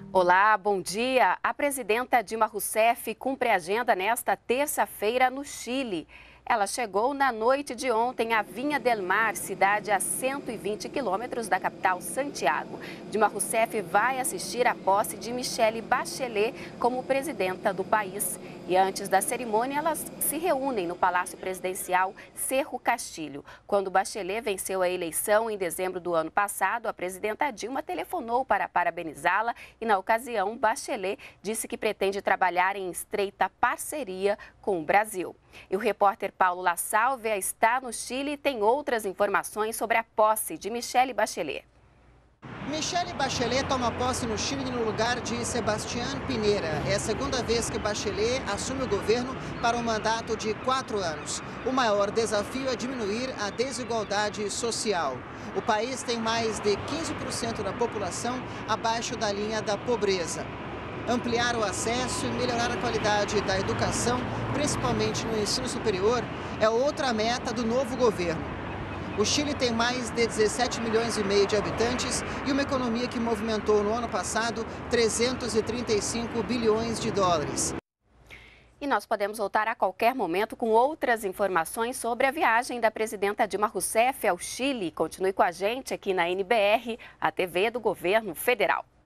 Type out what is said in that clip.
Olá, bom dia. A presidenta Dilma Rousseff cumpre a agenda nesta terça-feira no Chile. Ela chegou na noite de ontem a Vinha del Mar, cidade a 120 quilômetros da capital Santiago. Dilma Rousseff vai assistir à posse de Michelle Bachelet como presidenta do país. E antes da cerimônia, elas se reúnem no Palácio Presidencial Cerro Castilho. Quando Bachelet venceu a eleição em dezembro do ano passado, a presidenta Dilma telefonou para parabenizá-la e, na ocasião, Bachelet disse que pretende trabalhar em estreita parceria com o Brasil. E o repórter Paulo La Sálvia está no Chile e tem outras informações sobre a posse de Michelle Bachelet. Michelle Bachelet toma posse no Chile no lugar de Sebastián Piñera. É a segunda vez que Bachelet assume o governo para um mandato de 4 anos. O maior desafio é diminuir a desigualdade social. O país tem mais de 15% da população abaixo da linha da pobreza. Ampliar o acesso e melhorar a qualidade da educação, principalmente no ensino superior, é outra meta do novo governo. O Chile tem mais de 17 milhões e meio de habitantes e uma economia que movimentou no ano passado 335 bilhões de dólares. E nós podemos voltar a qualquer momento com outras informações sobre a viagem da presidenta Dilma Rousseff ao Chile. Continue com a gente aqui na NBR, a TV do Governo Federal.